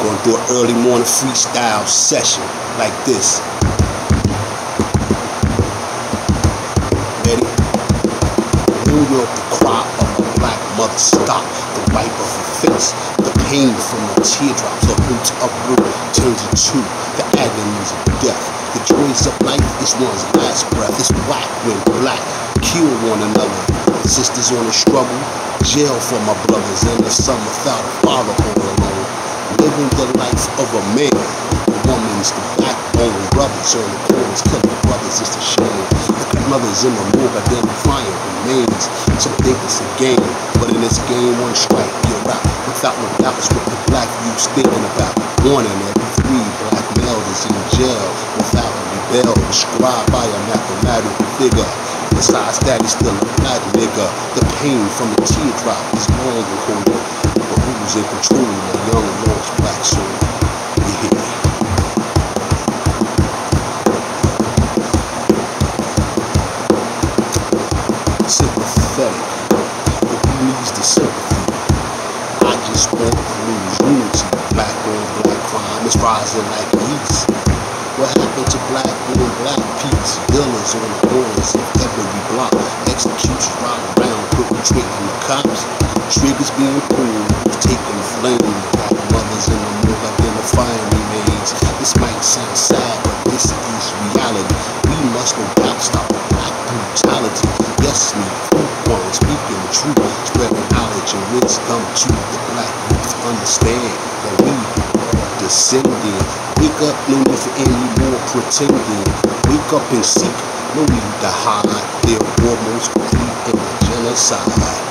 Gonna do an early morning freestyle session like this. Ready? New York, the cry of a black mother stop. The wipe of her face, the pain from the teardrops, her root to uproot turns into the agonies of death. The joys of life is one's last breath. It's whack when black kill one another. Sisters on the struggle, jail for my brothers, and the son without a father all alone. Living the life of a man, the woman's the backbone. Brothers on the corners, killing brothers, it's a shame. Look at mothers in the morgue identifying remains. Some think it's a game, but in this game, one strike, you're out. Without no doubt, it's what the black youth's thinking about. One in every 3 black males is in jail without a rebel, described by a mathematical figure. Besides that, he's still a black nigga. The pain from the teardrop is long and cold. But who's in control of the young lost black soul? Yeah. Sympathetic, but who needs the sympathy? I just want to lose unity. Black on black crime is rising like yeast. What happened to black on black peace? Dealers on the corners of every block. Executions ride around perpetrating the cops. Triggers being pulled, taking flame. Black mothers in the morgue identifying remains. This might sound sad, but this is reality. We must no doubt stop black brutality. Yes, me, one speaking the truth, spreading knowledge and wisdom to the black youth. Understand that we are descending. Wake up, no need for any more pretending. Wake up and seek, no need to hide. They're foremost complete in the genocide.